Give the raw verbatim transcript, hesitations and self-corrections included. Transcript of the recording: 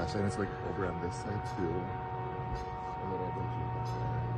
gosh, and it's like over on this side too. A little bit.